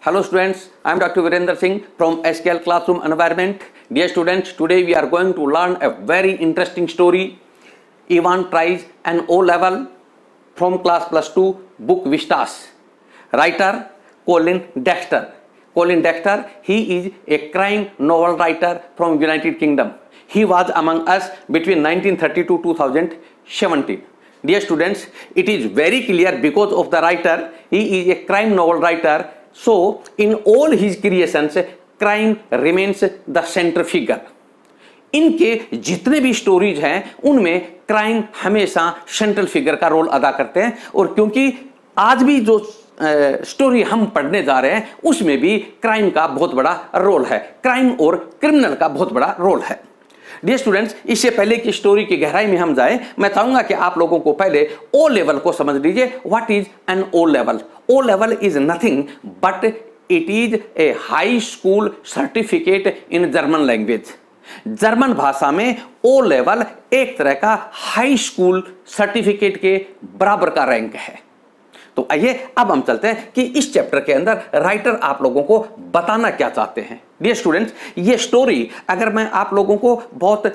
Hello students, I am Dr. Virender Singh from SKL Classroom Environment. Dear students, today we are going to learn a very interesting story. Ivan tries an O-level from class plus 2 book Vistas. Writer Colin Dexter. Colin Dexter, he is a crime novel writer from United Kingdom. He was among us between 1930 to 2017. Dear students, it is very clear because of the writer, he is a crime novel writer. So, in all his creations, crime remains the center figure. इनके जितने भी stories हैं उनमें crime हमेशा central figure का role अदा करते हैं और क्योंकि आज भी जो स्टोरी हम पढ़ने जा रहे हैं उसमें भी क्राइम का बहुत बड़ा रोल है, क्राइम और क्रिमिनल का बहुत बड़ा रोल है। डियर स्टूडेंट्स, इससे पहले कि स्टोरी की गहराई में हम जाएं, मैं चाहूंगा कि आप लोगों को पहले ओ लेवल को समझ लीजिए। What is an O level? O level is nothing but it is a high school certificate in German language. German भाषा में ओ लेवल एक तरह का हाई स्कूल सर्टिफिकेट के बराबर का रैंक है। तो आइए अब हम चलते हैं कि इस चैप्टर के अंदर राइटर आप लोगों को बताना क्या चाहते हैं। डियर स्टूडेंट्स, ये स्टोरी अगर मैं आप लोगों को बहुत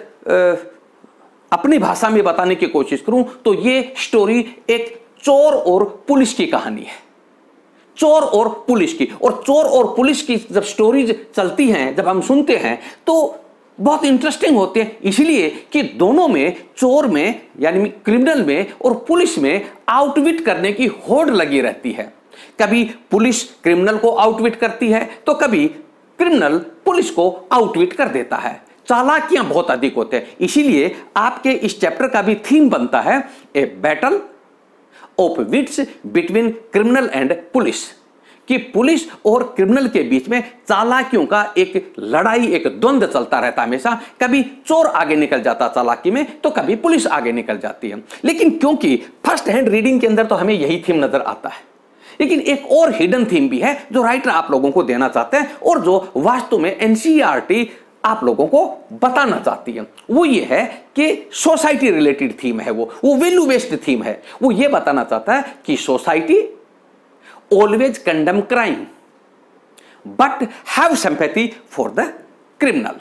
अपनी भाषा में बताने की कोशिश करूं तो ये स्टोरी एक चोर और पुलिस की कहानी है। चोर और पुलिस की, और चोर और पुलिस की जब स्टोरीज चलती हैं, जब हम सुनते हैं तो बहुत इंटरेस्टिंग होते हैं, इसलिए कि दोनों में, चोर में यानी क्रिमिनल में और पुलिस में आउटविट करने की होड़ लगी रहती है। कभी पुलिस क्रिमिनल को आउटविट करती है तो कभी क्रिमिनल पुलिस को आउटविट कर देता है। चालाकियां बहुत अधिक होते हैं, इसीलिए आपके इस चैप्टर का भी थीम बनता है a battle of wits between criminal and police, कि पुलिस और क्रिमिनल के बीच में चालाकियों का एक लड़ाई, एक द्वंद्व चलता रहता है हमेशा। कभी चोर आगे निकल जाता चालाकी में तो कभी पुलिस आगे निकल जाती है। लेकिन क्योंकि फर्स्ट हैंड रीडिंग के अंदर तो हमें यही थीम नजर आता है, लेकिन एक और हिडन थीम भी है जो राइटर आप लोगों को देना चाहते हैं और जो वास्तव में एनसीईआरटी आप लोगों को बताना चाहती है। वो ये है कि सोसाइटी रिलेटेड थीम है, वो वैल्यू बेस्ड थीम है। वो ये बताना चाहता है कि society always condemn crime but have sympathy for the criminal।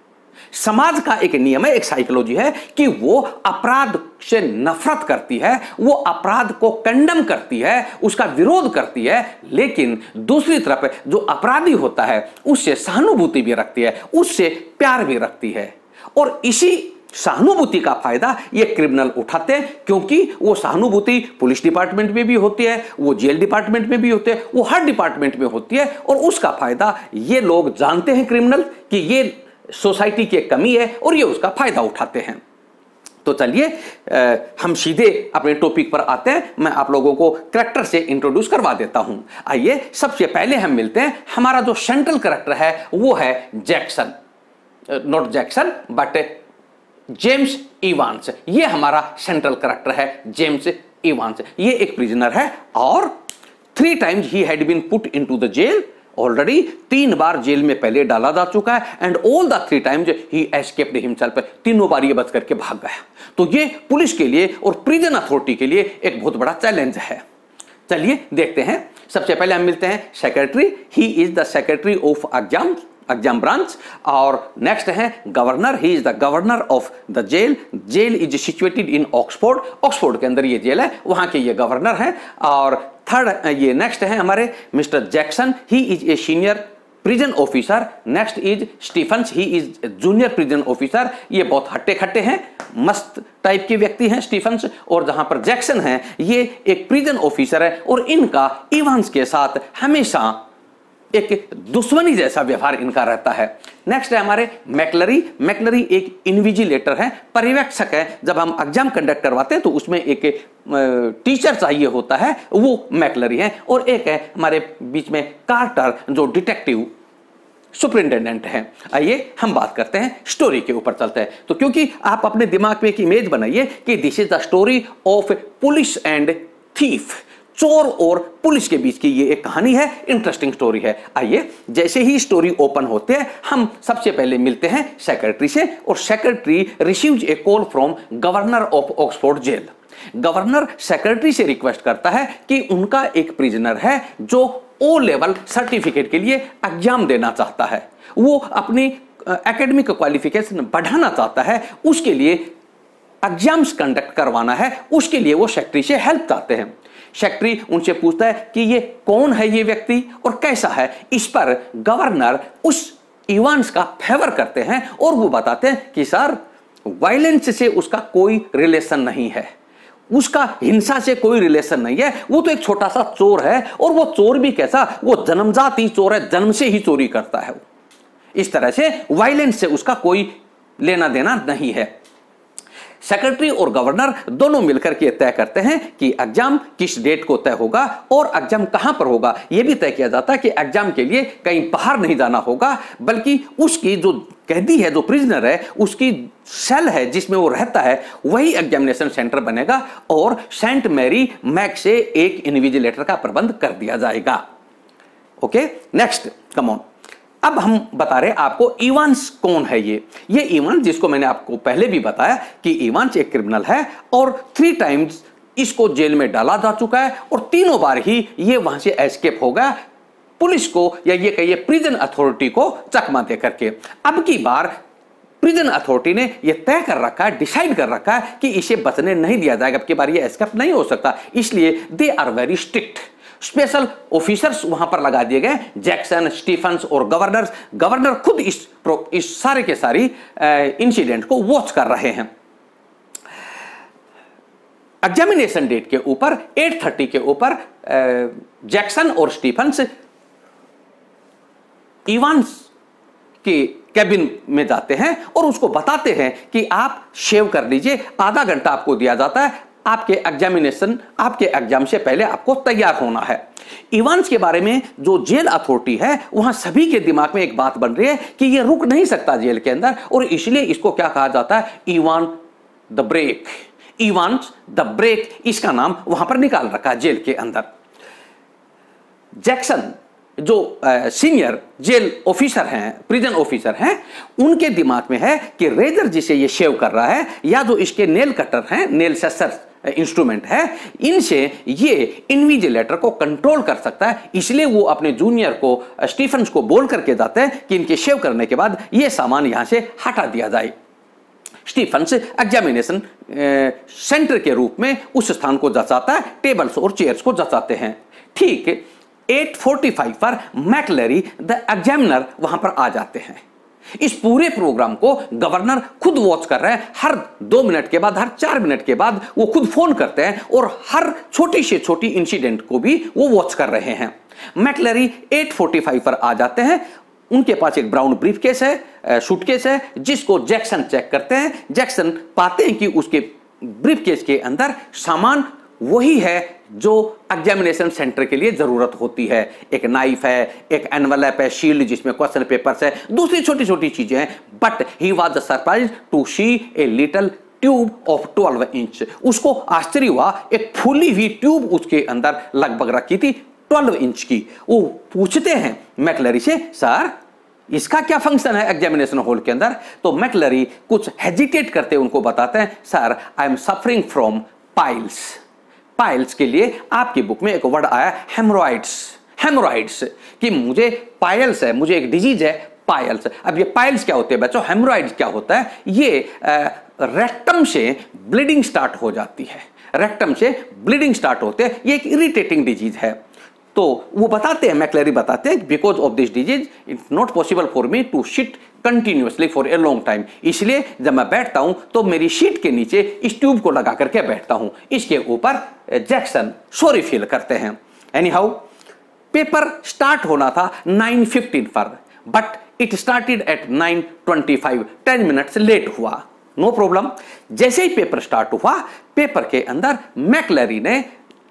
समाज का एक नियम है, एक साइकोलॉजी है कि वो अपराध से नफरत करती है, वो अपराध को कंडम करती है, उसका विरोध करती है, लेकिन दूसरी तरफ जो अपराधी होता है उससे सहानुभूति भी रखती है, उससे प्यार भी रखती है। और इसी सहानुभूति का फायदा ये क्रिमिनल उठाते हैं, क्योंकि वो सहानुभूति पुलिस डिपार्टमेंट में भी होती है, वो जेल डिपार्टमेंट में भी होती है, वो हर डिपार्टमेंट में होती है, और उसका फायदा ये लोग जानते हैं क्रिमिनल कि ये सोसाइटी की कमी है और ये उसका फायदा उठाते हैं। तो चलिए हम सीधे अपने टॉपिक पर आते हैं। मैं आप लोगों को कैरेक्टर से इंट्रोड्यूस करवा देता हूं। आइए सबसे पहले हम मिलते हैं, हमारा जो सेंट्रल कैरेक्टर है वो है Jackson, not Jackson but James Evans. ये हमारा सेंट्रल कैरेक्टर है, जेम्स इवांस। ये एक प्रिजनर है और 3 times he had been put into the jail. Already 3 बार जेल में पहले डाला जा चुका है and all the 3 times he escaped himself. तीनों बार ये बच करके भाग गया। तो ये पुलिस के लिए और प्रिजन अथॉरिटी के लिए एक बहुत बड़ा चैलेंज है। चलिए देखते हैं। सबसे पहले हम मिलते हैं secretary. He is the secretary of exam branch. और नेक्स्ट है governor. He is the governor of the jail. Jail is situated in Oxford. Oxford के अंदर ये जेल है, वहां के ये गवर्नर है। और थर्ड ये नेक्स्ट है हमारे mister Jackson. He is a senior prison officer. Next is Stephens. He is junior prison officer. ये बहुत हट्टे खट्टे हैं, मस्त टाइप के व्यक्ति हैं स्टीफन्स। और जहां पर जैक्सन है ये एक प्रिजन ऑफिसर है और इनका इवांस के साथ हमेशा एक दुश्मनी जैसा व्यवहार इनका रहता है। नेक्स्ट है हमारे मैकलरी। मैकलरी एक इन्विजिलेटर है, पर्यवेक्षक है। जब हम एग्जाम कंडक्ट करवाते हैं तो उसमें एक टीचर चाहिए होता है, वो मैकलरी है। और एक है हमारे बीच में कार्टर, जो डिटेक्टिव सुपरिंटेंडेंट है। आइए हम बात करते हैं, स्टोरी के ऊपर चलते हैं। तो क्योंकि आप अपने दिमाग में एक इमेज बनाइए कि this is the story of police and thief. चोर और पुलिस के बीच की ये एक कहानी है, इंटरेस्टिंग स्टोरी है। आइए, जैसे ही स्टोरी ओपन होते हैं हम सबसे पहले मिलते हैं सेक्रेटरी से, और secretary receives a call from governor of Oxford jail. Governor secretary से रिक्वेस्ट करता है कि उनका एक प्रिजनर है जो ओ लेवल सर्टिफिकेट के लिए एग्जाम देना चाहता है, वो अपनी एकेडमिक क्वालिफिकेशन बढ़ाना चाहता है, उसके लिए एग्जाम्स कंडक्ट करवाना है, उसके लिए वो सेक्रेटरी से हेल्प चाहते हैं। सेक्रेटरी उनसे पूछता है कि ये कौन है ये व्यक्ति और कैसा है। इस पर गवर्नर उस इवांस का फेवर करते हैं और वो बताते हैं कि सर, वायलेंस से उसका कोई रिलेशन नहीं है, उसका हिंसा से कोई रिलेशन नहीं है, वो तो एक छोटा सा चोर है, और वो चोर भी कैसा, वो जन्मजात ही चोर है, जन्म से ही चोरी करता है। इस तरह से वायलेंस से उसका कोई लेना देना नहीं है। सेक्रेटरी और गवर्नर दोनों मिलकर के तय करते हैं कि एग्जाम किस डेट को तय होगा और एग्जाम कहां पर होगा। यह भी तय किया जाता है कि एग्जाम के लिए कहीं बाहर नहीं जाना होगा, बल्कि उसकी जो कैदी है, जो प्रिजनर है, उसकी सेल है जिसमें वो रहता है, वही एग्जामिनेशन सेंटर बनेगा, और सेंट मैरी मैक से एक इन्विजिलेटर का प्रबंध कर दिया जाएगा। Okay, next, come on. अब हम बता रहे आपको इवांस कौन है। ये इवांस, जिसको मैंने आपको पहले भी बताया कि इवांस एक क्रिमिनल है और 3 टाइम्स इसको जेल में डाला जा चुका है, और तीनों बार ही ये वहां से एस्केप हो गया पुलिस को, या ये कहिए प्रिजन अथॉरिटी को चकमा दे करके। अब की बार प्रिजन अथॉरिटी ने ये तय कर रखा है, डिसाइड कर रखा है कि इसे बचने नहीं दिया जाएगा, अब की बार ये एस्केप नहीं हो सकता, इसलिए they are very strict. Special officers वहां पर लगा दिए गए, जैक्सन, स्टीफन्स और गवर्नर खुद इस सारे के सारी इंसिडेंट को वॉच कर रहे हैं। एग्जामिनेशन डेट के ऊपर 8:30 के ऊपर जैक्सन और स्टीफन्स इवांस के कैबिन में जाते हैं और उसको बताते हैं कि आप शेव कर लीजिए, आधा घंटा आपको दिया जाता है, आपके एग्जाम से पहले आपको तैयार होना है। इवांस के बारे में जो जेल अथॉरिटी है, वहां सभी के दिमाग में एक बात बन रही है कि ये रुक नहीं सकता जेल के अंदर, और इसलिए इसको क्या कहा जाता है, Evan the break. Evans the break, इसका नाम वहां पर निकाल रखा है जेल के अंदर। जैक्सन जो सीनियर जेल ऑफिसर हैं, प्रिजन ऑफिसर हैं, उनके दिमाग में है कि रेजर जिसे ये शेव कर रहा है, या जो इसके नेल कटर हैं, नेल सेसर इंस्ट्रूमेंट है, इनसे ये इन्विजिलेटर को कंट्रोल कर सकता है। इसलिए वो अपने जूनियर को, स्टीफन्स को बोल करके जाते हैं कि इनके शेव करने के बाद ये सामान यहां से हटा दिया जाए। स्टीफन्स एग्जामिनेशन सेंटर के रूप में उस स्थान को जचाता है, टेबल्स और चेयर्स को जचाते हैं। ठीक 8:45 पर मैकलेरी द एग्जामिनर वहां पर आ जाते हैं। इस पूरे प्रोग्राम को गवर्नर खुद वॉच कर रहे हैं, हर 2 मिनट के बाद, हर 4 मिनट के बाद वो खुद फोन करते हैं, और हर छोटी से छोटी इंसिडेंट को भी वो वॉच कर रहे हैं। मैकलेरी 8:45 पर आ जाते हैं। उनके पास एक ब्राउन ब्रीफकेस है, सूटकेस है, जिसको जैक्सन चेक करते हैं। जैक्सन पाते हैं कि उसके ब्रीफकेस के अंदर सामान वही है जो एग्जामिनेशन सेंटर के लिए जरूरत होती है। एक नाइफ है, एक एनवेलप है, शील्ड जिसमें क्वेश्चन पेपर्स है, दूसरी छोटी छोटी चीजें हैं। But he was surprised to see a little tube of 12 inch. उसको आश्चर्य हुआ, एक फूली हुई ट्यूब उसके अंदर लगभग रखी थी 12 इंच की। वो पूछते हैं मैकलेरी से, सर इसका क्या फंक्शन है एग्जामिनेशन हॉल के अंदर? तो मैकलेरी कुछ हेजिटेट करते उनको बताते हैं, sir I am suffering from piles. Piles के लिए आपकी बुक में एक वर्ड आया हेमोरॉइड्स, कि मुझे पाइल्स है, मुझे एक डिजीज है पाइल्स। अब ये पाइल्स क्या होते हैं बच्चों, हेमोरॉइड्स क्या होता है? ये रेक्टम से ब्लीडिंग स्टार्ट हो जाती है, रेक्टम से ब्लीडिंग स्टार्ट होते हैं, ये एक इरिटेटिंग डिजीज है। तो वो बताते हैं, मैकलेरी बताते हैं, because of this disease it's not possible for me to sit continuously for a long time. इसलिए जब मैं बैठता हूं तो मेरी शीट के नीचे इस ट्यूब को लगा करके बैठता हूं। इसके ऊपर जैक्सन सॉरी फील करते हैं। एनी हाउ पेपर स्टार्ट होना था 9:15 पर, but it started at 9:25, 10 minutes late हुआ। No problem. जैसे ही पेपर स्टार्ट हुआ, पेपर के अंदर मैकलेरी ने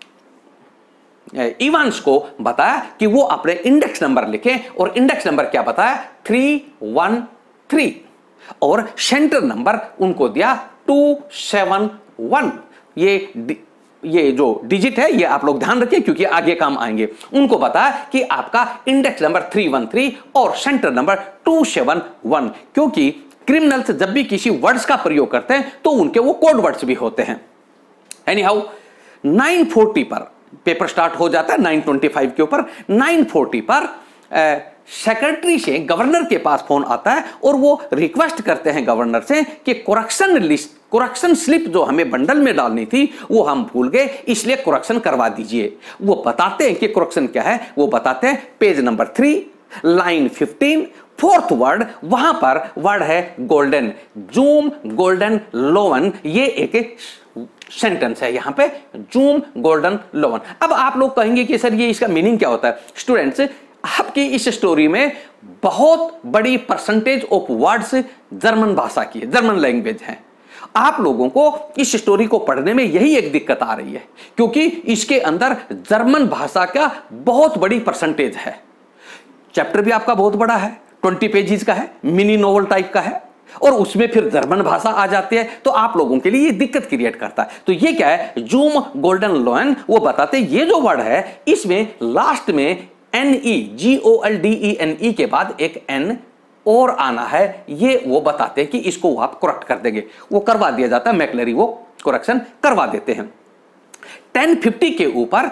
इवांस को बताया कि वो अपने इंडेक्स नंबर लिखें, और इंडेक्स नंबर क्या बताया? 313, और सेंटर नंबर उनको दिया 271। ये ये जो डिजिट है ये आप लोग ध्यान रखिए क्योंकि आगे काम आएंगे। उनको पता है कि आपका इंडेक्स नंबर 313 और सेंटर नंबर 271, क्योंकि क्रिमिनल्स जब भी किसी वर्ड्स का प्रयोग करते हैं तो उनके वो कोड वर्ड्स भी होते हैं। एनी हाउ 940 पर पेपर स्टार्ट हो जाता है, 925 के ऊपर 940 पर सेक्रेटरी से गवर्नर के पास फोन आता है और वो रिक्वेस्ट करते हैं गवर्नर से कि कुरेक्शन स्लिप जो हमें बंडल में डालनी थी वो हम भूल गए, इसलिए कुरेक्शन करवा दीजिए। वो बताते हैं कि कुरेक्शन क्या है, वो बताते हैं page number 3 line 15 fourth word, वहां पर वर्ड है गोल्डन, जूम गोल्डन लोवन, ये एक सेंटेंस है यहां पे, जूम गोल्डन लोवन। अब आप लोग कहेंगे कि सर ये इसका मीनिंग क्या होता है। स्टूडेंट्स, आपकी इस स्टोरी में बहुत बड़ी परसेंटेज ऑफ वर्ड्स जर्मन भाषा की है, जर्मन लैंग्वेज है। आप लोगों को इस स्टोरी को पढ़ने में यही एक दिक्कत आ रही है क्योंकि इसके अंदर जर्मन भाषा का बहुत बड़ी परसेंटेज है। चैप्टर भी आपका बहुत बड़ा है, 20 पेजेस का है, मिनी नोवेल टाइप का है, और उसमें फिर जर्मन भाषा आ जाती है तो आप लोगों के लिए ये दिक्कत क्रिएट करता है। तो ये क्या है, जूम गोल्डन लोन, वो बताते हैं ये जो वर्ड है इसमें लास्ट में GOLDENE के बाद एक N और आना है, ये वो बताते हैं कि इसको आप करेक्ट कर देंगे, वो करवा दिया जाता है, मैकलरी वो करेक्शन करवा देते हैं। 1050 के ऊपर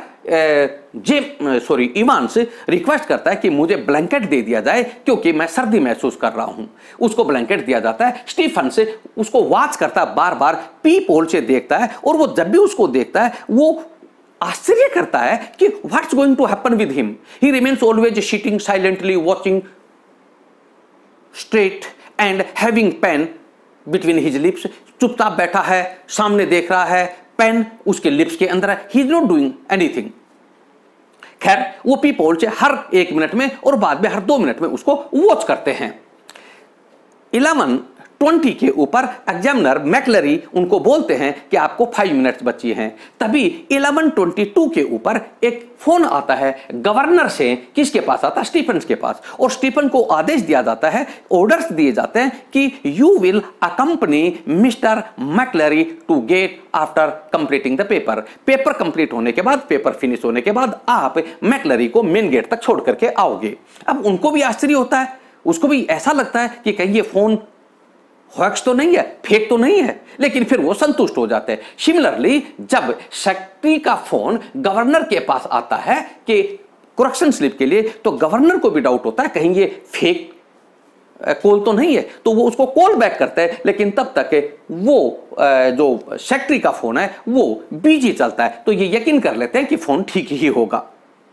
इवांस रिक्वेस्ट करता है कि मुझे ब्लैंकेट दे दिया जाए क्योंकि मैं सर्दी महसूस कर रहा हूं। उसको ब्लैंकेट दिया जाता है। स्टीफन से उसको वॉच करता है, बार बार पीप होल से देखता है, और वो जब भी उसको देखता है वो आश्चर्य करता है कि what's going to happen with him. He remains always sitting silently watching straight and having pen between his lips. चुपचाप बैठा है, सामने देख रहा है, पेन उसके लिप्स के अंदर है, he is not doing anything. खैर वो पीप होल से हर 1 मिनट में और बाद में हर 2 मिनट में उसको वॉच करते हैं। 11:20 के ऊपर एग्जामिनर मैकलरी उनको बोलते हैं कि आपको 5 मिनट्स बची हैं। तभी 11:22 के ऊपर एक फोन आता है गवर्नर से। किसके पास आता है? स्टीफन के पास। और स्टीफन को आदेश दिया जाता है, ऑर्डर्स दिए जाते हैं कि you will accompany mister McLeery to get after completing the paper. Paper complete होने के बाद, पेपर फिनिश होने के बाद आप मैकलरी को मेन गेट तक छोड़ करके आओगे। अब उनको भी आश्चर्य होता है, उसको भी ऐसा लगता है कि कहीं ये फोन हॉक्स तो नहीं है, फेक तो नहीं है, लेकिन फिर वो संतुष्ट हो जाते हैं। सिमिलरली जब सेक्रेटरी का फोन गवर्नर के पास आता है कि करेक्शन स्लिप के लिए, तो गवर्नर को भी डाउट होता है कहीं ये फेक कॉल तो नहीं है, तो वो उसको कॉल बैक करता है, लेकिन तब तक वो जो सेक्रेटरी का फोन है वो बिजी चलता है, तो ये यकीन कर लेते हैं कि फोन ठीक ही होगा।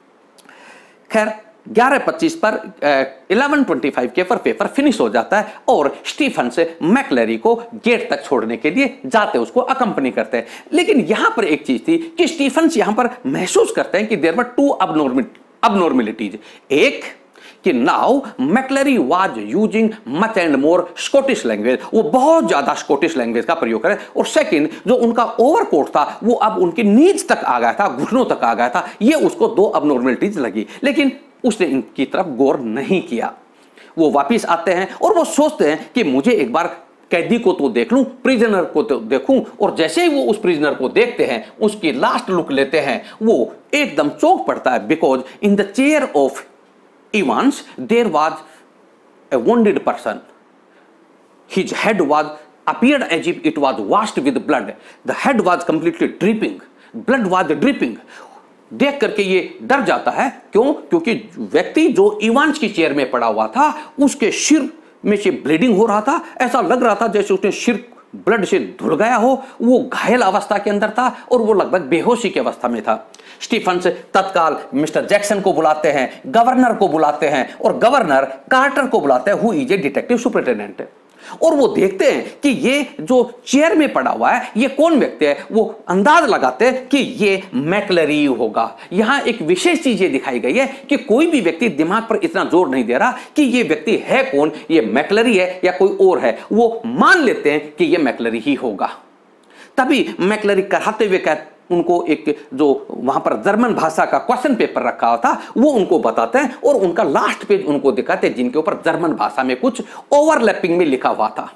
खैर 11:25 पर 11:25 के पर पेपर फिनिश हो जाता है और स्टीफन से मैकलरी को गेट तक छोड़ने के लिए जाते, उसको अकंपनी करते हैं। लेकिन यहां पर एक चीज थी कि स्टीफन यहां पर महसूस करते हैं कि देयर वर 2 abnormalities। एक कि now McLeery was using much and more Scottish language, वो बहुत ज्यादा स्कॉटिश लैंग्वेज का प्रयोग करे। और सेकंड, जो उनका ओवरकोट था वो अब उनकी नीज तक आ गया था, घुटनों तक आ गया था। ये उसको 2 abnormalities लगी, लेकिन उसने इनकी तरफ गौर नहीं किया। वो वापस आते हैं और वो सोचते हैं कि मुझे एक बार कैदी को तो देख लूं, प्रिजनर को तो देखूं। और जैसे ही वो उस प्रिजनर को देखते हैं, उसकी लास्ट लुक लेते हैं, वो एकदम चौंक पड़ता है, because in the chair of Evans there was a wounded person. His head was appeared as if it was washed with blood. The head was completely dripping. Blood was dripping. देख करके ये डर जाता है। क्यों? क्योंकि व्यक्ति जो इवांस की चेयर में पड़ा हुआ था उसके सिर में से ब्लीडिंग हो रहा था। ऐसा लग रहा था जैसे उसने सिर ब्लड से धुल गया हो। वो घायल अवस्था के अंदर था और वो लगभग बेहोशी की अवस्था में था। स्टीफन तत्काल मिस्टर जैक्सन को बुलाते हैं, गवर्नर को बुलाते हैं और गवर्नर कार्टर को बुलाते हैं, who is a detective superintendent. और वो देखते हैं कि ये जो चेयर में पड़ा हुआ है ये कौन व्यक्ति है। वो अंदाज लगाते हैं कि ये मैकलरी होगा। यहां एक विशेष चीज ये दिखाई गई है कि कोई भी व्यक्ति दिमाग पर इतना जोर नहीं दे रहा कि ये व्यक्ति है कौन, ये मैकलरी है या कोई और है। वो मान लेते हैं कि ये मैकलरी ही होगा। तभी मैकलरी कराते हुए उनको एक जो वहां पर जर्मन भाषा का क्वेश्चन पेपर रखा हुआ था वो उनको बताते हैं और उनका लास्ट पेज उनको दिखाते हैं, जिनके ऊपर जर्मन भाषा में कुछ ओवरलैपिंग में लिखा हुआ था।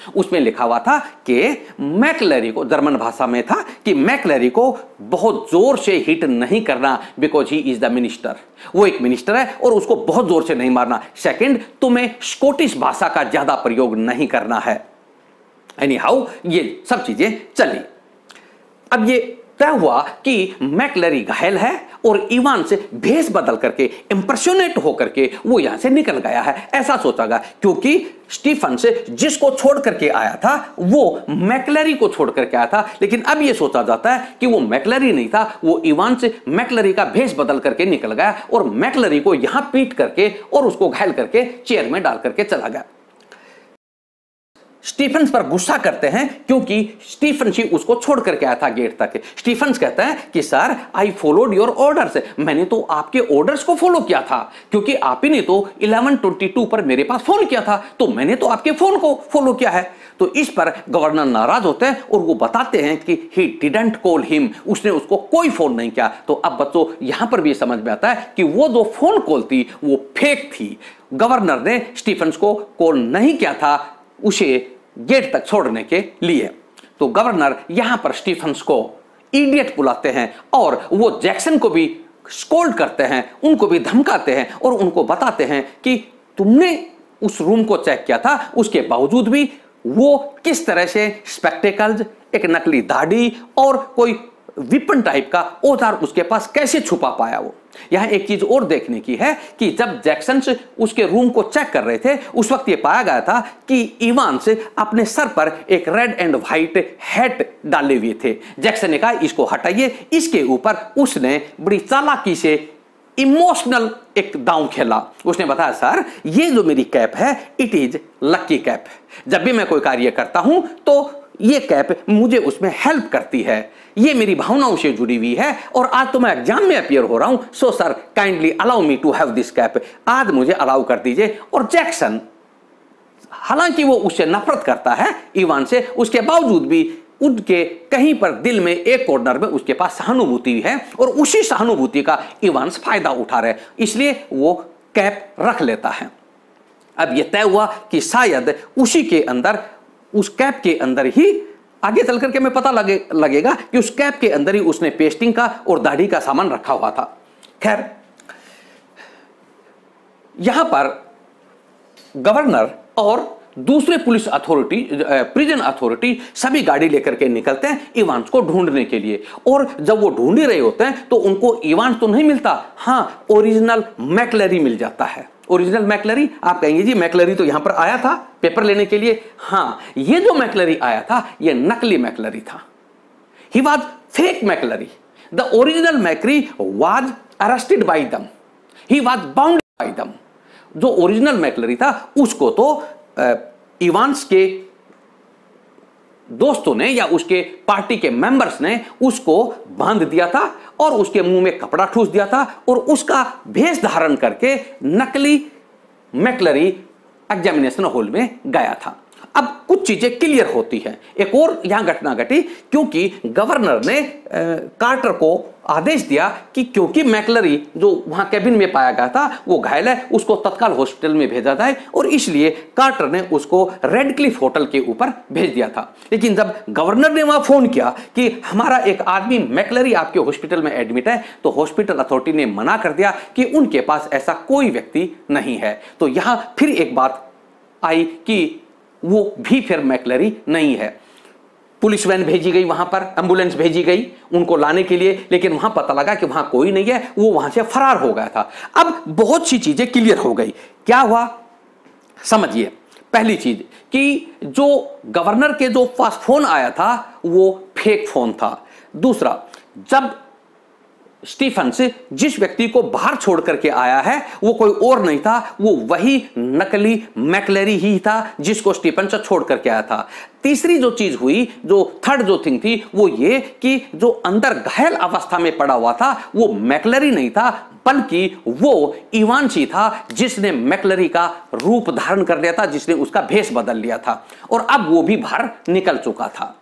उसमें लिखा हुआ था कि मैकलरी को, जर्मन भाषा में था कि मैकलरी को बहुत जोर से हिट नहीं करना because he is the minister, वो एक मिनिस्टर है और उसको बहुत जोर से नहीं मारना। सेकंड, तुम्हें स्कॉटिश भाषा का ज्यादा प्रयोग नहीं करना है। एनी हाउ ये सब चीजें चली। अब ये तय हुआ कि मैकलरी घायल है और इवान से भेष बदल करके, इंप्रेशनेट होकर के वो यहां से निकल गया है, ऐसा सोचा गया, क्योंकि स्टीफन से जिसको छोड़ करके आया था वो मैकलरी को छोड़ करके आया था। लेकिन अब ये सोचा जाता है कि वो मैकलरी नहीं था, वो इवान से मैकलरी का भेष बदल करके निकल गया और मैकलरी को यहां पीट करके और उसको घायल करके चेयर में डाल करके चला गया। स्टीफन्स पर गुस्सा करते हैं क्योंकि स्टीफन्स ही उसको छोड़ करके आया था गेट तक। स्टीफन्स कहता है कि sir I followed your orders, मैंने तो आपके ऑर्डर्स को फॉलो किया था, क्योंकि आप ही ने तो 11:22 पर मेरे पास फोन किया था, तो मैंने तो आपके फोन को फॉलो किया है। तो इस पर गवर्नर नाराज होते हैं और वो बताते हैं कि ही डिडंट कॉल हिम, उसने उसको कोई फोन नहीं किया। तो अब बच्चों यहां पर भी समझ में आता है कि वो जो फोन कॉल थी वो फेक थी। गवर्नर ने स्टीफन्स को कॉल नहीं किया था उसे गेट तक छोड़ने के लिए। तो गवर्नर यहां पर स्टीफन्स को इडियट बुलाते हैं और वो जैक्सन को भी स्कोल्ड करते हैं, उनको भी धमकाते हैं और उनको बताते हैं कि तुमने उस रूम को चेक किया था, उसके बावजूद भी वो किस तरह से स्पेक्टेकल्स, एक नकली दाढ़ी और कोई विपन टाइप का औजार उसके पास कैसे छुपा पाया। वो यहां एक चीज और देखने की है कि जब जैक्सन उसके रूम को चेक कर रहे थे उस वक्त ये पाया गया था कि इवांस अपने सर पर एक रेड एंड व्हाइट हैट डाले हुए थे। जैक्सन ने कहा इसको हटाइए, इसके ऊपर उसने बड़ी चालाकी से इमोशनल एक दांव खेला। उसने बताया सर ये जो मेरी कैप है इट इज लकी कैप, जब भी मैं कोई कार्य करता हूं तो ये कैप मुझे उसमें हेल्प करती है, ये मेरी भावनाओं से जुड़ी हुई है और आज तो मैं एग्जाम में अपीयर हो रहा हूं, so sir kindly allow me to have this cap, आज मुझे अलाउ कर दीजिए। और जैक्सन हालांकि वो उससे नफरत करता है इवान से, उसके बावजूद भी उनके कहीं पर दिल में एक कॉर्नर में उसके पास सहानुभूति है और उसी सहानुभूति का इवांस फायदा उठा रहे, इसलिए वो कैप रख लेता है। अब यह तय हुआ कि शायद उसी के अंदर, उस कैप के अंदर ही आगे चल करके मैं पता लगेगा कि उस कैप के अंदर ही उसने पेस्टिंग का और दाढ़ी का सामान रखा हुआ था। खैर यहां पर गवर्नर और दूसरे पुलिस अथॉरिटी, प्रिजन अथॉरिटी सभी गाड़ी लेकर के निकलते हैं इवांस को ढूंढने के लिए। और जब वो ढूंढ रहे होते हैं तो उनको इवांस तो नहीं मिलता, हाँ ओरिजिनल मैकलरी मिल जाता है। ओरिजिनल मैकलरी, आप कहेंगे जी मैकलरी तो यहां पर आया था पेपर लेने के लिए, हाँ ये जो मैकलरी आया था ये नकली मैकलरी था। He was fake McLeery, the original McLeery was arrested by them, he was bound by दम। जो ओरिजिनल मैकलरी था उसको तो इवांस के दोस्तों ने या उसके पार्टी के मेंबर्स ने उसको बांध दिया था और उसके मुंह में कपड़ा ठूस दिया था और उसका भेष धारण करके नकली मैकलरी एग्जामिनेशन हॉल में गया था। अब कुछ चीजें क्लियर होती हैं। एक और यहां घटना घटी क्योंकि गवर्नर ने कार्टर को आदेश दिया कि क्योंकि मैकलरी जो वहां कैबिन में पाया गया था वो घायल है, उसको तत्काल हॉस्पिटल में भेजा जाए और इसलिए कार्टर ने उसको रेड क्लिफ होटल के ऊपर भेज दिया था। लेकिन जब गवर्नर ने वहां फोन किया कि हमारा एक आदमी मैकलरी आपके हॉस्पिटल में एडमिट है, तो हॉस्पिटल अथॉरिटी ने मना कर दिया कि उनके पास ऐसा कोई व्यक्ति नहीं है। तो यहां फिर एक बात आई कि वो भी फिर मैकलरी नहीं है। पुलिस वैन भेजी गई, वहां पर एम्बुलेंस भेजी गई उनको लाने के लिए, लेकिन वहां पता लगा कि वहां कोई नहीं है, वो वहां से फरार हो गया था। अब बहुत सी चीजें क्लियर हो गई। क्या हुआ समझिए। पहली चीज कि जो गवर्नर के जो पास फोन आया था वो फेक फोन था। दूसरा, जब स्टीफन से जिस व्यक्ति को बाहर छोड़ करके आया है वो कोई और नहीं था, वो वही नकली मैकलरी ही था जिसको स्टीफन से छोड़ करके आया था। तीसरी जो चीज हुई, जो थर्ड जो थिंग थी, वो ये कि जो अंदर घायल अवस्था में पड़ा हुआ था वो मैकलरी नहीं था, बल्कि वो इवांस ही था जिसने मैकलरी का रूप धारण कर लिया था, जिसने उसका भेष बदल लिया था और अब वो भी बाहर निकल चुका था।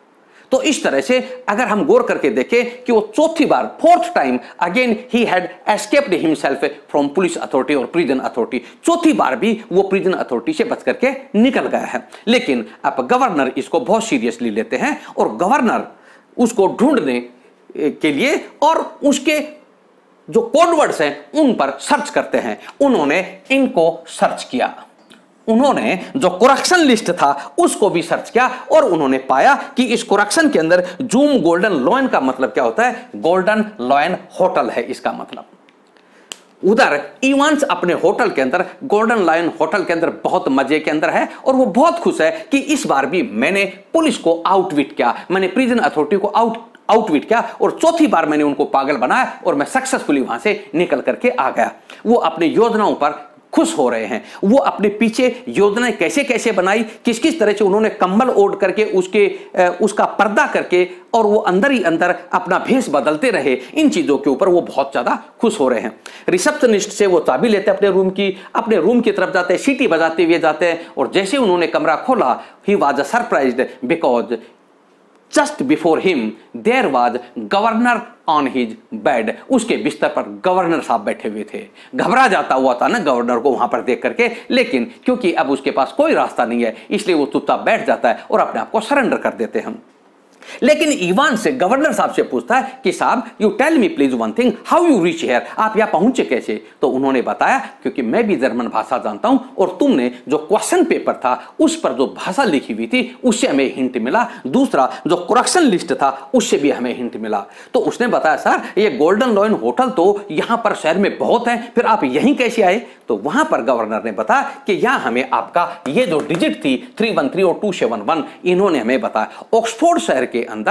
तो इस तरह से अगर हम गौर करके देखें कि वो चौथी बार, fourth time again he had escaped himself from police authority और प्रिजन अथॉरिटी, चौथी बार भी वो प्रिजन अथॉरिटी से बच करके निकल गया है। लेकिन अब गवर्नर इसको बहुत सीरियसली लेते हैं और गवर्नर उसको ढूंढने के लिए और उसके जो कोडवर्ड्स हैं उन पर सर्च करते हैं। उन्होंने इनको सर्च किया, उन्होंने जो करेक्शन लिस्ट था उसको भी सर्च किया और उन्होंने पाया कि इस करेक्शन के अंदर जूम गोल्डन लॉयन का मतलब क्या होता है? गोल्डन लॉयन होटल है इसका मतलब। उधर इवांस अपने होटल के अंदर, गोल्डन लायन होटल के अंदर बहुत मजे के अंदर है और वो बहुत खुश है कि इस बार भी मैंने पुलिस को आउटविट किया, मैंने प्रिजन अथॉरिटी को आउटविट किया और चौथी बार मैंने उनको पागल बनाया और मैं सक्सेसफुली वहां से निकल करके आ गया। वो अपनी योजनाओं पर खुश हो रहे हैं। वो अपने पीछे योजनाएं कैसे कैसे बनाई, किस किस तरह से उन्होंने कंबल ओढ़ करके उसका पर्दा करके और वो अंदर ही अंदर अपना भेष बदलते रहे, इन चीजों के ऊपर वो बहुत ज्यादा खुश हो रहे हैं। रिसेप्शनिस्ट से वो चाबी लेते अपने रूम की तरफ जाते हैं, सीटी बजाते हुए जाते हैं और जैसे उन्होंने कमरा खोला, he was surprised because just before him there was governor on his bed. उसके बिस्तर पर गवर्नर साहब बैठे हुए थे। घबरा जाता हुआ था ना गवर्नर को वहां पर देख करके, लेकिन क्योंकि अब उसके पास कोई रास्ता नहीं है इसलिए वो चुपचाप बैठ जाता है और अपने आप को सरेंडर कर देते हैं। लेकिन इवान से गवर्नर साहब से पूछता है कि साहब you tell me please one thing, how you reach here, आप यहां पहुंचे कैसे? तो उन्होंने बताया क्योंकि मैं भी जर्मन भाषा जानता हूं और तुमने जो क्वेश्चन पेपर था उस पर जो भाषा लिखी हुई थी उससे हमें हिंट मिला, दूसरा जो करेक्शन लिस्ट था उससे भी हमें हिंट मिला। तो उसने बताया सर ये गोल्डन लॉयन होटल तो यहां पर शहर में बहुत है, फिर आप यहीं कैसे आए? तो वहां पर गवर्नर ने बताया कि यहां हमें आपका ये जो डिजिट थी 313 और 271 इन्होंने हमें बताया। ऑक्सफोर्ड शहर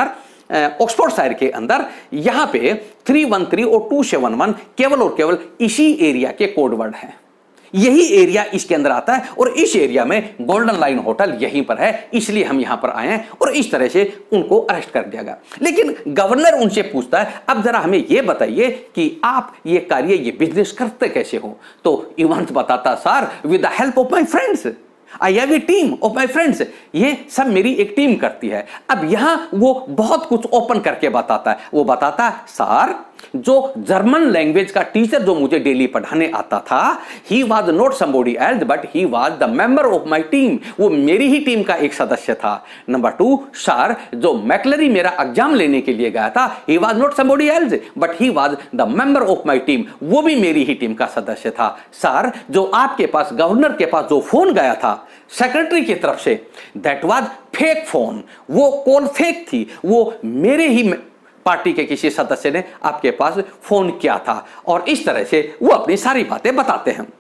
के अंदर यहां पे 313 और 271 केवल और केवल इसी एरिया के कोडवर्ड हैं। यही एरिया इसके अंदर आता है और इस एरिया में गोल्डन लाइन होटल यहीं पर है, इसलिए हम यहां पर आए हैं और इस तरह से उनको अरेस्ट कर दिया गया। लेकिन गवर्नर उनसे पूछता है अब जरा हमें यह बताइए कि आप ये बिजनेस करते कैसे हो? तो इवांस बताता sir with the help of my friends, I have a team of my friends, ये सब मेरी एक टीम करती है। अब यहां वो बहुत कुछ ओपन करके बताता है। वो बताता है सर जो जर्मन लैंग्वेज का टीचर जो मुझे डेली पढ़ाने आता था, he was not somebody else but he was the member of my team, वो मेरी ही टीम का एक सदस्य था। नंबर 2 सर जो मैकलरी मेरा एग्जाम लेने के लिए गया था, he was not somebody else but he was the member of my team, वो भी मेरी ही टीम का सदस्य था। सर जो आपके पास गवर्नर के पास जो फोन गया था सेक्रेटरी की तरफ से, दैट वाज फेक फोन, वो कॉल फेक थी, वो मेरे ही पार्टी के किसी सदस्य ने आपके पास फोन किया था। और इस तरह से वो अपनी सारी बातें बताते हैं।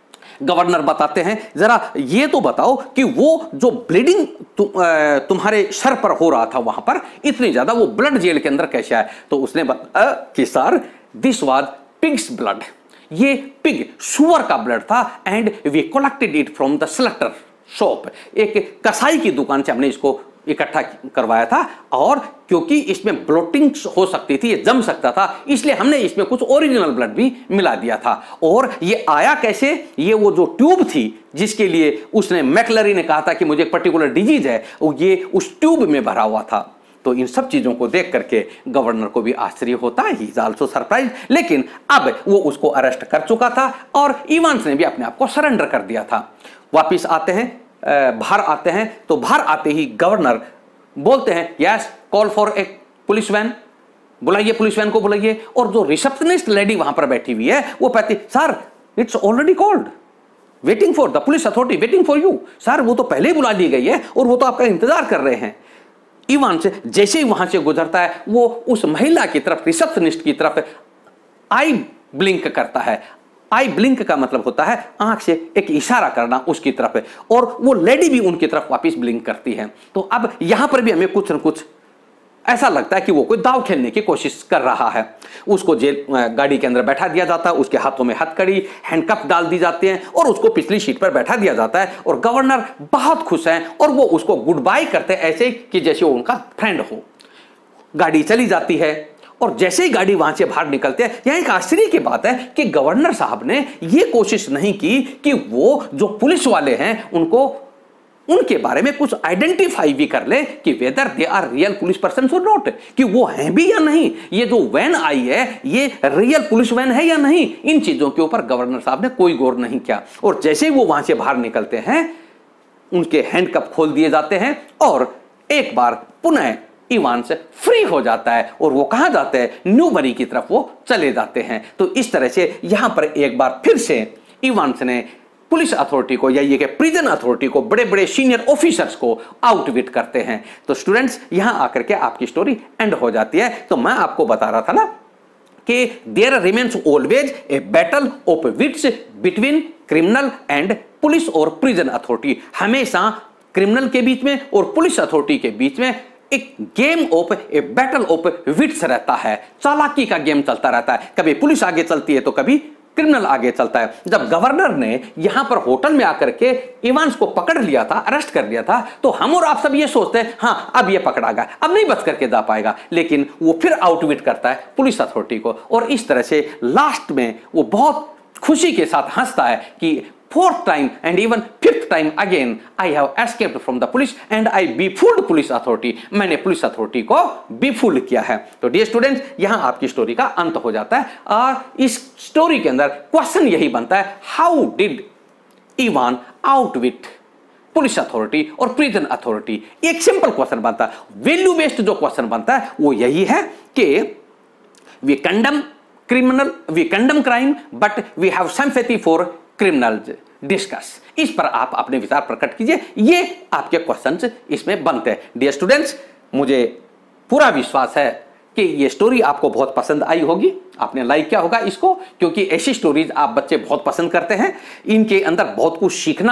गवर्नर बताते हैं जरा ये तो बताओ कि वो जो ब्लीडिंग तुम्हारे सर पर हो रहा था वहां पर इतनी ज्यादा, वो ब्लड जेल के अंदर कैसे आया? तो उसने बताया कि sir this was pig's blood, ये पिग सुअर का ब्लड था and we collected it from the slaughter shop, एक कसाई की दुकान से हमने इसको इकट्ठा करवाया था और क्योंकि इसमें ब्लोटिंग हो सकती थी, ये जम सकता था, इसलिए हमने इसमें कुछ ओरिजिनल ब्लड भी मिला दिया था। और ये आया कैसे? ये वो जो ट्यूब थी जिसके लिए उसने मैकलरी ने कहा था कि मुझे एक पर्टिकुलर डिजीज है, ये उस ट्यूब में भरा हुआ था। तो इन सब चीजों को देख करके गवर्नर को भी आश्चर्य होता है, ही इज आल्सो सरप्राइज। लेकिन अब वो उसको अरेस्ट कर चुका था और इवांस ने भी अपने आप को सरेंडर कर दिया था। वापिस आते हैं, बाहर आते हैं, तो बाहर आते ही गवर्नर बोलते हैं yes call for a police van, बुलाइए पुलिस वैन को बुलाइए। और जो रिसेप्शनिस्ट लेडी वहां पर बैठी हुई है वो कहती sir it's already called, waiting for the police authority, waiting for you. Sir वो तो पहले ही बुला दी गई है और वो तो आपका इंतजार कर रहे हैं। इवान से जैसे ही वहां से गुजरता है वो उस महिला की तरफ, रिसेप्शनिस्ट की तरफ आई ब्लिंक करता है। आई ब्लिंक का मतलब होता है आंख से एक इशारा करना उसकी तरफ है और वो लेडी भी उनकी तरफ वापस ब्लिंक करती है। तो अब यहां पर भी हमें कुछ न कुछ ऐसा लगता है कि वो कोई दाव खेलने की कोशिश कर रहा है। उसको जेल गाड़ी के अंदर बैठा दिया जाता है, उसके हाथों में हथकड़ी हैंडकफ डाल दी जाते हैं और उसको पिछली सीट पर बैठा दिया जाता है और गवर्नर बहुत खुश हैं और वो उसको गुड बाय करते हैं ऐसे कि जैसे वो उनका फ्रेंड हो। गाड़ी चली जाती है और जैसे ही गाड़ी वहां से बाहर निकलते हैं, यह एक आश्चर्य की बात है कि गवर्नर साहब ने यह कोशिश नहीं की कि वो जो पुलिस वाले हैं उनको उनके बारे में कुछ आइडेंटिफाई भी कर ले कि whether they are real police person और नॉट, कि वो हैं भी या नहीं, ये जो वैन आई है ये रियल पुलिस वैन है या नहीं। इन चीजों के ऊपर गवर्नर साहब ने कोई गौर नहीं किया, और जैसे ही वो वहां से बाहर निकलते हैं उनके हैंडकफ खोल दिए जाते हैं और एक बार पुनः इवांस फ्री हो जाता है और वो कहां जाते हैं, न्यूबरी की तरफ वो चले जाते हैं। तो इस तरह से यहां पर एक बार फिर से इवांस ने पुलिस अथॉरिटी को या ये कि प्रिजन अथॉरिटी को, बड़े बड़े सीनियर ऑफिसर्स को आउटविट करते हैं। तो स्टूडेंट्स यहां आकर के आपकी स्टोरी एंड हो जाती है। तो मैं आपको बता रहा था ना कि there remains always a battle of wits between criminal and police और प्रिजन अथॉरिटी। हमेशा क्रिमिनल के बीच में और पुलिस अथॉरिटी के बीच में एक game of a battle of wits रहता है, चालाकी का गेम चलता रहता है। कभी पुलिस आगे चलती है तो कभी क्रिमिनल आगे चलता है। जब गवर्नर ने यहां पर होटल में आकर के इवांस को पकड़ लिया था, अरेस्ट कर लिया था, तो हम और आप सब ये सोचते हैं हां अब ये पकड़ा गया, अब नहीं बच करके जा पाएगा, लेकिन वो फिर आउटविट करता है पुलिस अथॉरिटी को। और इस तरह से लास्ट में वो बहुत खुशी के साथ हंसता है कि fourth time and even fifth time again I have escaped from the police and I befooled police authority। मैंने पुलिस अथॉरिटी को befool किया है। तो डियर स्टूडेंट्स यहां आपकी स्टोरी का अंत हो जाता है और इस स्टोरी के अंदर क्वेश्चन यही बनता है, how did Evan outwit police authority और प्रिजन अथॉरिटी। एक सिंपल क्वेश्चन बनता है, वैल्यू बेस्ड जो क्वेश्चन बनता है वो यही है कि we condemn criminal, we condemn crime but we have sympathy for criminals, discuss. इस पर आप अपने विचार प्रकट कीजिए, ये आपके क्वेश्चंस इसमें बनते हैं। डियर स्टूडेंट्स मुझे पूरा विश्वास है कि ये स्टोरी आपको बहुत पसंद आई होगी, आपने लाइक किया होगा इसको, क्योंकि ऐसी स्टोरीज आप बच्चे बहुत पसंद करते हैं। इनके अंदर बहुत कुछ सीखना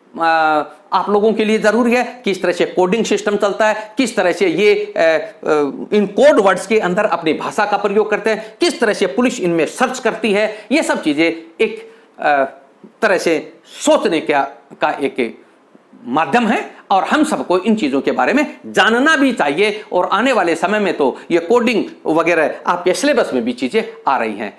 आप लोगों के लिए जरूरी है, किस तरह से कोडिंग सिस्टम चलता है, किस तरह से ये इन कोड वर्ड्स के अंदर अपनी भाषा का प्रयोग करते हैं, किस तरह से पुलिस इनमें सर्च करती है। ये सब चीजें एक तरह से सोचने का एक माध्यम है और हम सबको इन चीजों के बारे में जानना भी चाहिए। और आने वाले समय में तो ये कोडिंग वगैरह आपके सिलेबस में भी चीजें आ रही हैं।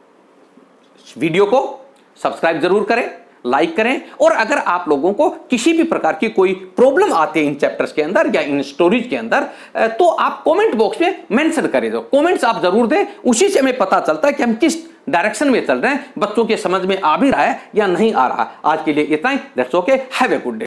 वीडियो को सब्सक्राइब जरूर करें, लाइक करें, और अगर आप लोगों को किसी भी प्रकार की कोई प्रॉब्लम आती है इन चैप्टर्स के अंदर या इन स्टोरीज के अंदर, तो आप कमेंट बॉक्स में मेंशन करें। दो कमेंट्स आप जरूर दें, उसी से हमें पता चलता है कि हम किस डायरेक्शन में चल रहे हैं, बच्चों के समझ में आ भी रहा है या नहीं आ रहा। आज के लिए इतना ही। That's okay, have a good day.